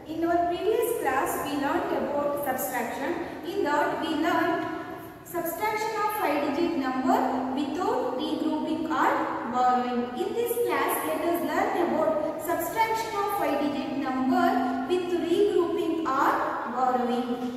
In our previous class, we learned about subtraction. In that, we learned subtraction of 5-digit number without regrouping or borrowing. In this class, let us learn about subtraction of 5-digit number with regrouping or borrowing.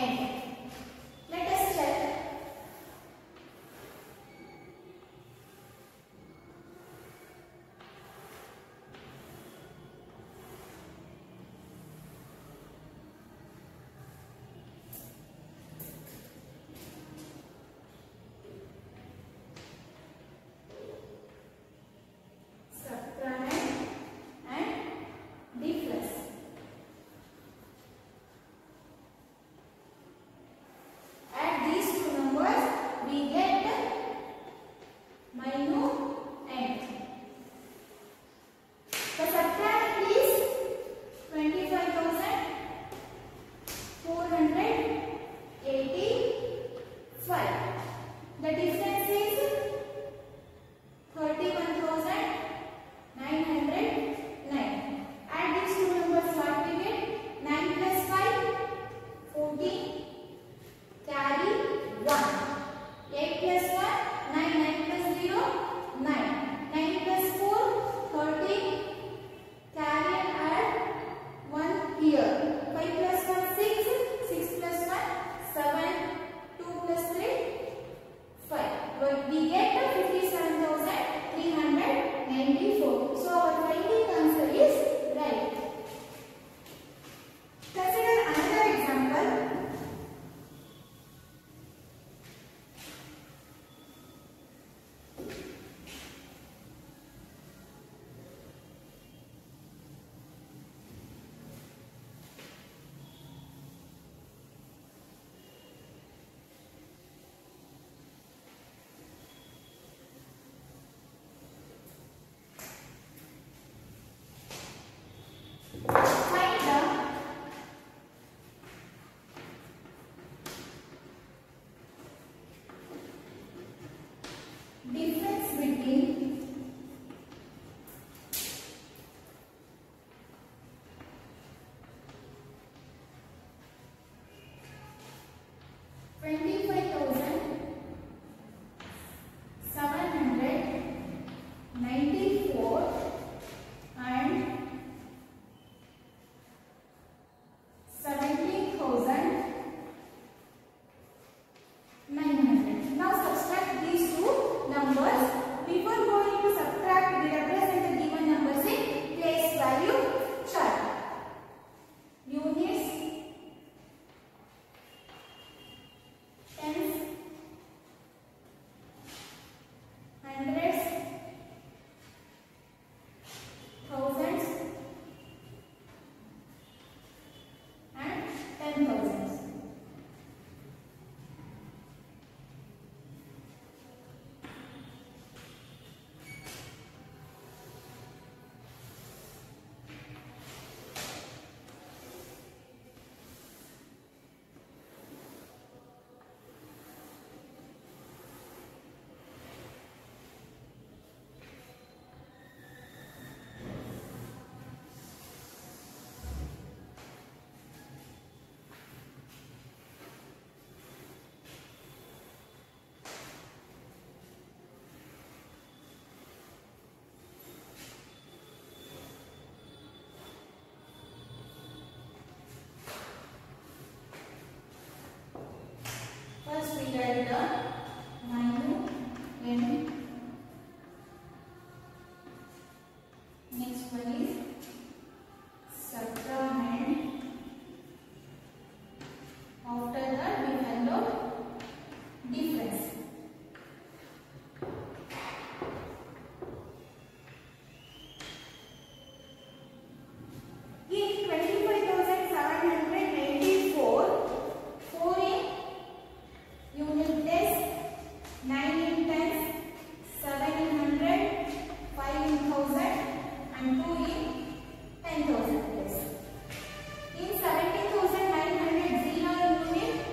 end. Let us check. We get 57,394. So our finding answer is right. Consider another example. Difference between 25,794 and 17,900. Now subtract these two numbers. Before going to subtract, we represent the given numbers in place value chart. Units, tens, hundreds, thousands and 10,000s. First we get the minus n. Next one is subtrahend. After that we find out difference. In 25,794, 4 in unit place, 9 in tens, 7 in hundred, 5 in thousand and 2 in 10,000 place. In 17,900, 0 in unit,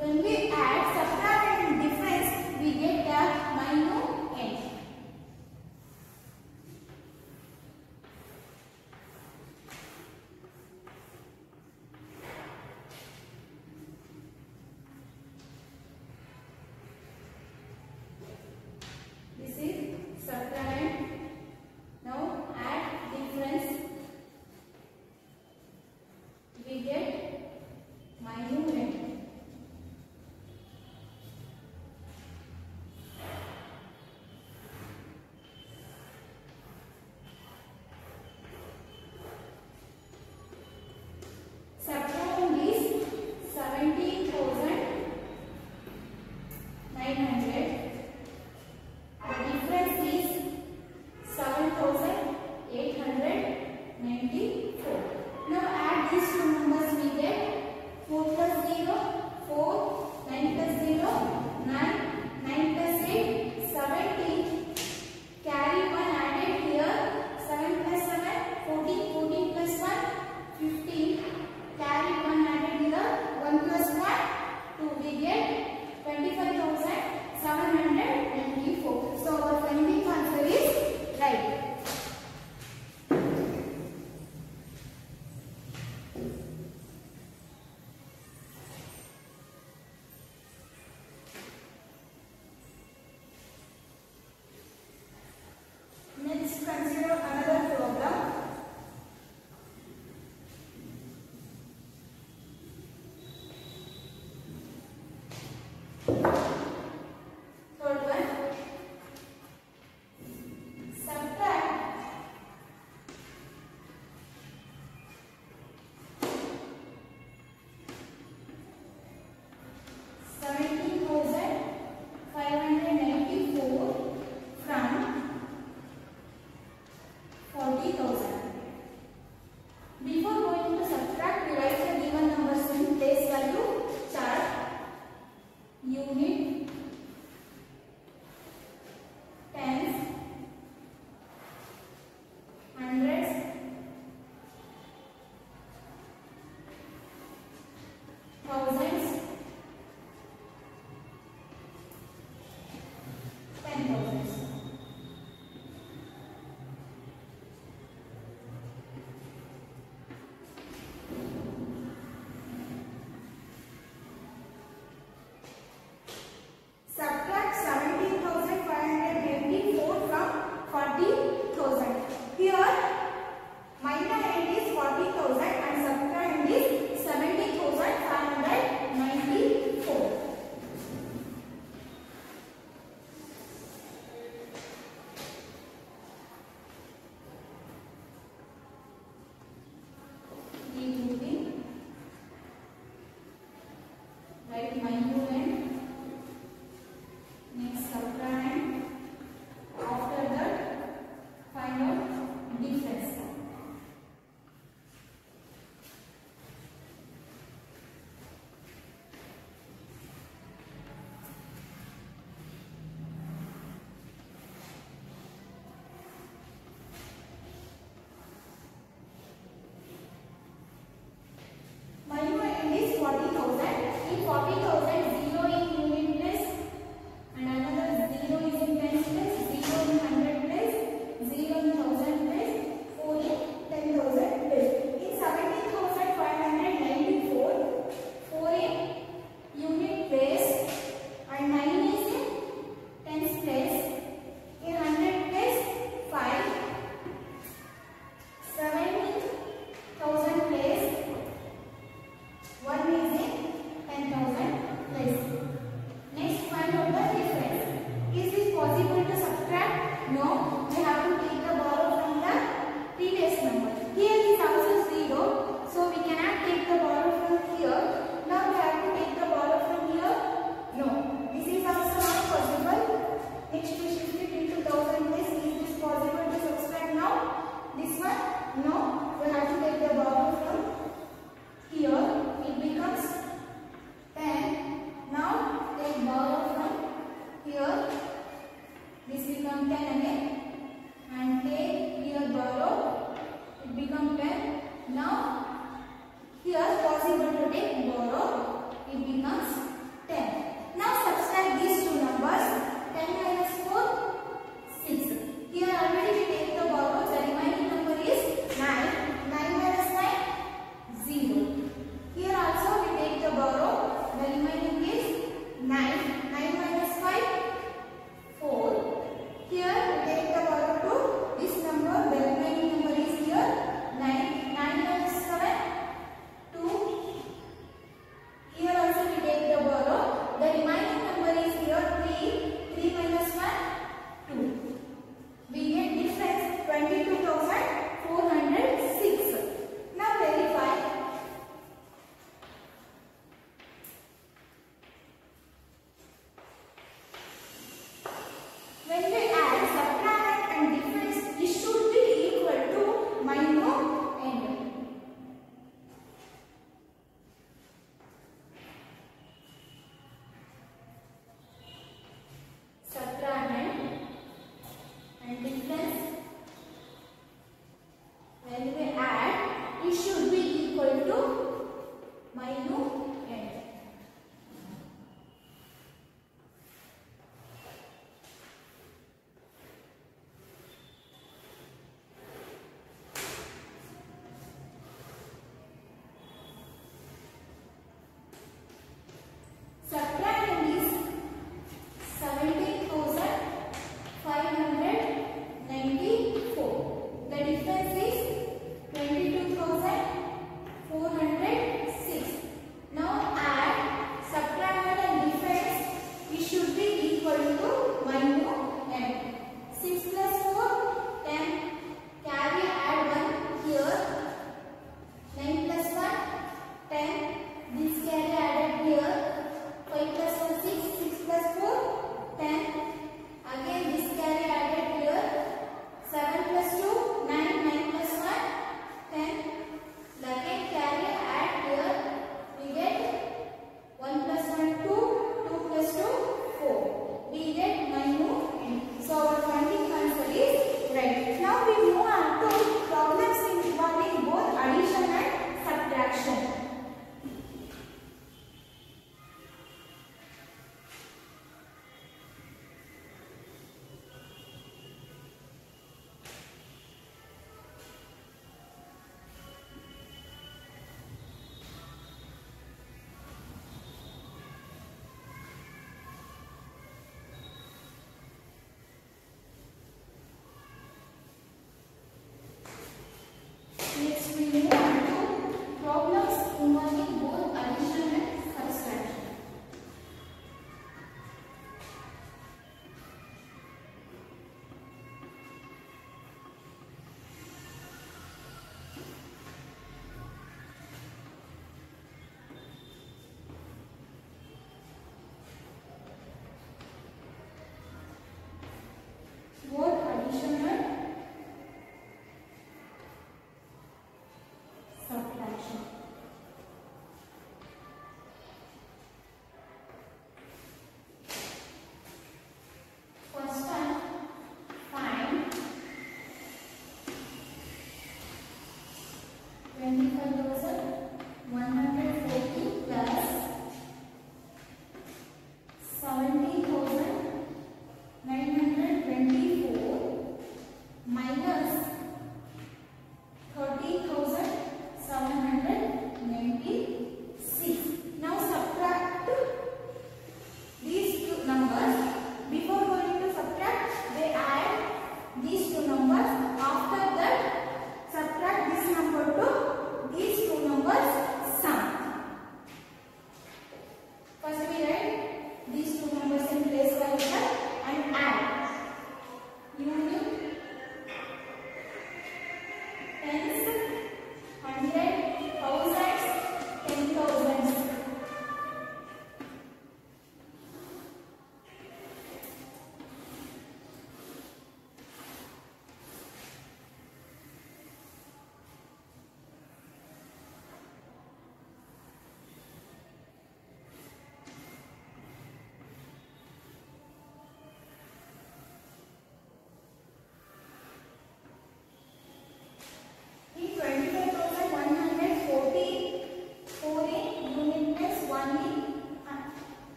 When we add, subtract and difference, we get the minus end. This is subtract. Now add difference. We get minus end. Subtract is 17,900. The difference is 7,894. Now add these two numbers, we get 4 plus 0, 4, 9 plus 0, 9, 9 plus 8, 17. Carry 1 added here, 7 plus 7, 14, 14 plus 1, 15. Carry 1 added here, 1 plus 1, 2. We get 25,794. So our finding answer is right. Next, consider another problem. Third one. Subtract 17,594 from 40,000. Before going to subtract, we write the given numbers in place value chart. Unit, tens, hundreds, thousands, 10,000s. Subtract 17,594 from 40,000. Here, minus end is 40,000 and subtract end is 70,594. Regrouping. Write minus end. Next, subtract. After that, find out difference. Minus end is 40,000. In 40,000, 0 in unit place and another 0 is in tens place, 0 in 100 place, 0 in 1000 place, 4 in 10,000 place. In 17,594, 4 in unit place and 9 is in tens place. In 100 place, 5, 7 in 1000 place, 1 is in 10,000 3 minus 1, 2. We get difference 22,406. Now verify. When we add, subtract and difference, it should be equal to minus end. Subtract and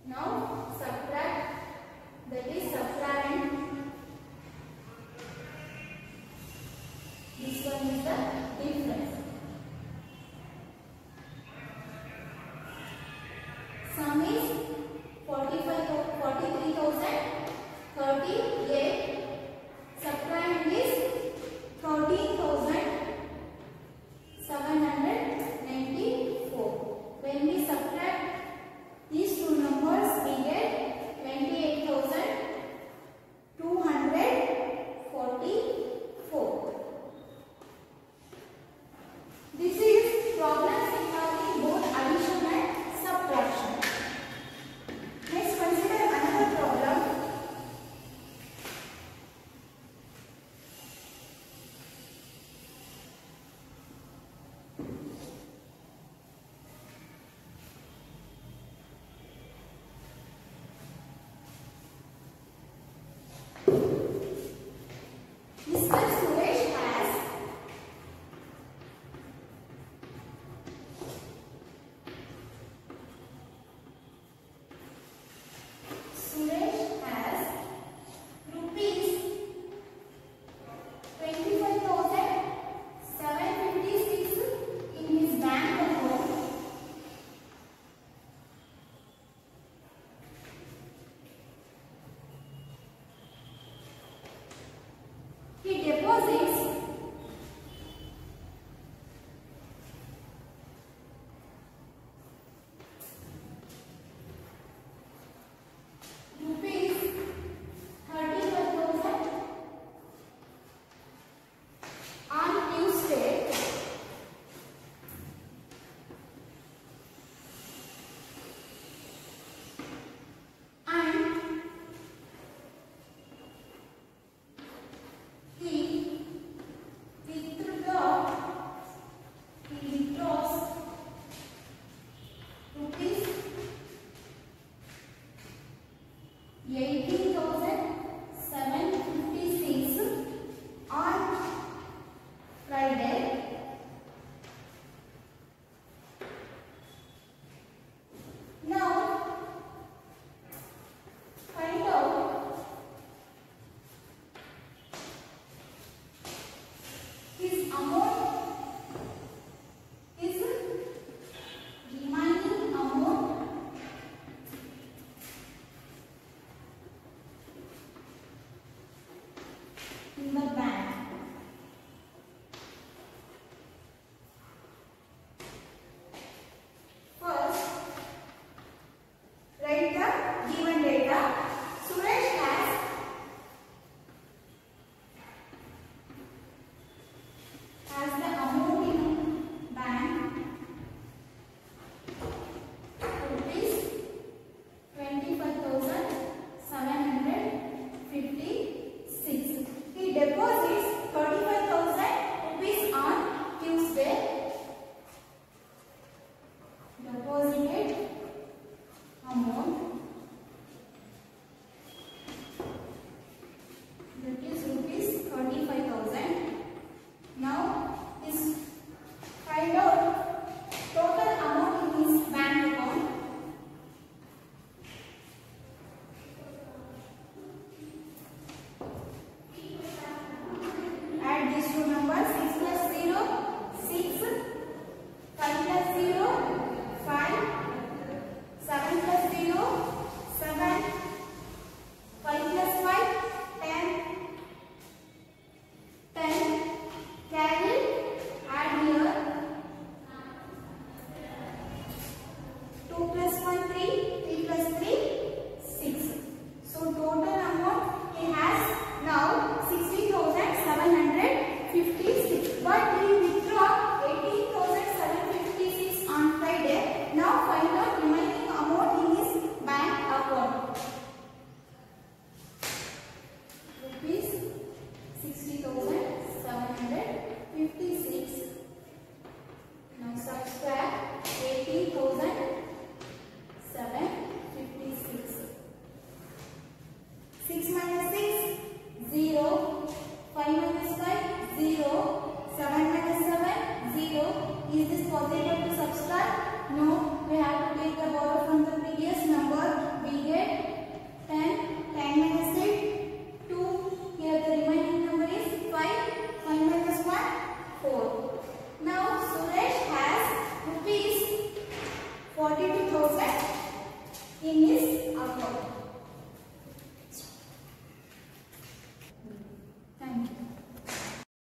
Now subtract, that is subtract. This one is the difference. Sum is 43,038.